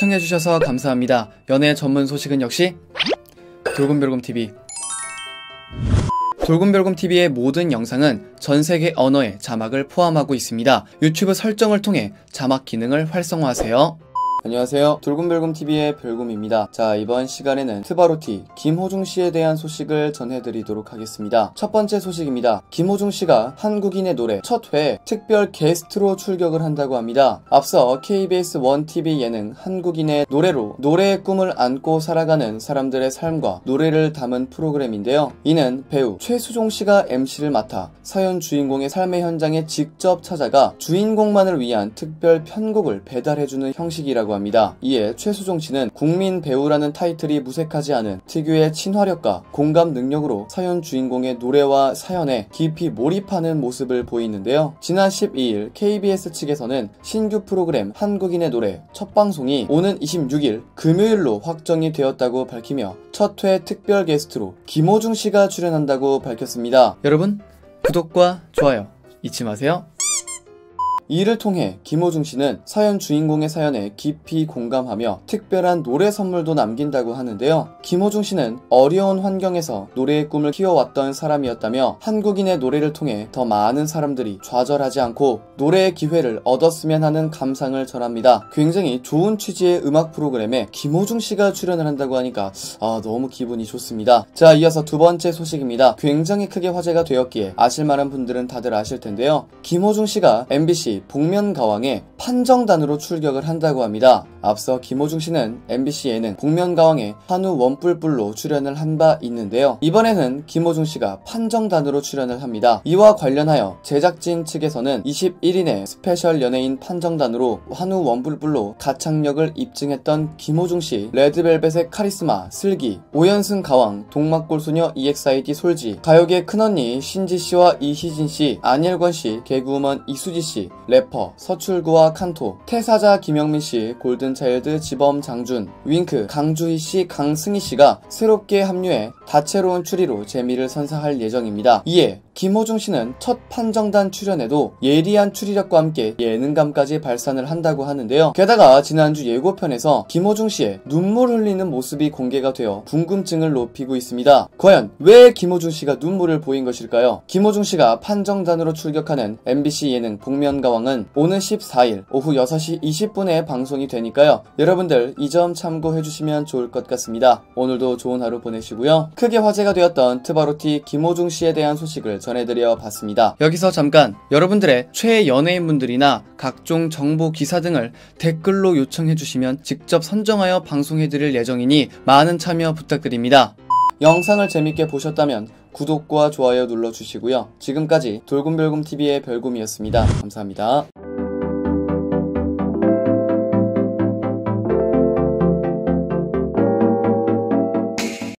시청해주셔서 감사합니다. 연애 전문 소식은 역시 돌곰별곰TV. 돌곰별곰TV의 모든 영상은 전세계 언어의 자막을 포함하고 있습니다. 유튜브 설정을 통해 자막 기능을 활성화하세요. 안녕하세요. 돌곰별곰TV의 별곰입니다. 자, 이번 시간에는 트바로티 김호중씨에 대한 소식을 전해드리도록 하겠습니다. 첫 번째 소식입니다. 김호중씨가 한국인의 노래 첫 회 특별 게스트로 출격을 한다고 합니다. 앞서 KBS 1TV 예능 한국인의 노래로 노래의 꿈을 안고 살아가는 사람들의 삶과 노래를 담은 프로그램인데요. 이는 배우 최수종씨가 MC를 맡아 사연 주인공의 삶의 현장에 직접 찾아가 주인공만을 위한 특별 편곡을 배달해주는 형식이라고 합니다. 이에 최수종 씨는 국민 배우라는 타이틀이 무색하지 않은 특유의 친화력과 공감 능력으로 사연 주인공의 노래와 사연에 깊이 몰입하는 모습을 보이는데요. 지난 12일 KBS 측에서는 신규 프로그램 한국인의 노래 첫 방송이 오는 26일 금요일로 확정이 되었다고 밝히며 첫 회 특별 게스트로 김호중 씨가 출연한다고 밝혔습니다. 여러분, 구독과 좋아요 잊지 마세요. 이를 통해 김호중 씨는 사연 주인공의 사연에 깊이 공감하며 특별한 노래 선물도 남긴다고 하는데요. 김호중 씨는 어려운 환경에서 노래의 꿈을 키워왔던 사람이었다며 한국인의 노래를 통해 더 많은 사람들이 좌절하지 않고 노래의 기회를 얻었으면 하는 감상을 전합니다. 굉장히 좋은 취지의 음악 프로그램에 김호중 씨가 출연을 한다고 하니까 너무 기분이 좋습니다. 자, 이어서 두 번째 소식입니다. 굉장히 크게 화제가 되었기에 아실만한 분들은 다들 아실 텐데요. 김호중 씨가 MBC 복면가왕에 판정단으로 출격을 한다고 합니다. 앞서 김호중 씨는 MBC 예능 복면가왕에 한우 원뿔뿔로 출연을 한 바 있는데요. 이번에는 김호중 씨가 판정단으로 출연을 합니다. 이와 관련하여 제작진 측에서는 21인의 스페셜 연예인 판정단으로 한우 원뿔뿔로 가창력을 입증했던 김호중 씨, 레드벨벳의 카리스마 슬기, 오연승 가왕, 동막골소녀 EXID 솔지, 가요계 큰언니 신지 씨와 이희진 씨, 안일권 씨, 개그우먼 이수지 씨, 래퍼 서출구와 칸토, 태사자 김영민 씨, 골든차일드 지범 장준, 윙크 강주희 씨, 강승희 씨가 새롭게 합류해 다채로운 추리로 재미를 선사할 예정입니다. 이에 김호중 씨는 첫 판정단 출연에도 예리한 추리력과 함께 예능감까지 발산을 한다고 하는데요. 게다가 지난주 예고편에서 김호중 씨의 눈물 흘리는 모습이 공개가 되어 궁금증을 높이고 있습니다. 과연 왜 김호중 씨가 눈물을 보인 것일까요? 김호중 씨가 판정단으로 출격하는 MBC 예능 복면가왕은 오는 14일 오후 6시 20분에 방송이 되니까요. 여러분들 이 점 참고해주시면 좋을 것 같습니다. 오늘도 좋은 하루 보내시고요. 크게 화제가 되었던 트바로티 김호중 씨에 대한 소식을 전해드려 봤습니다. 여기서 잠깐 여러분들의 최애 연예인분들이나 각종 정보 기사 등을 댓글로 요청해주시면 직접 선정하여 방송해드릴 예정이니 많은 참여 부탁드립니다. 영상을 재밌게 보셨다면 구독과 좋아요 눌러주시고요. 지금까지 돌곰별곰TV의 별곰이었습니다. 감사합니다.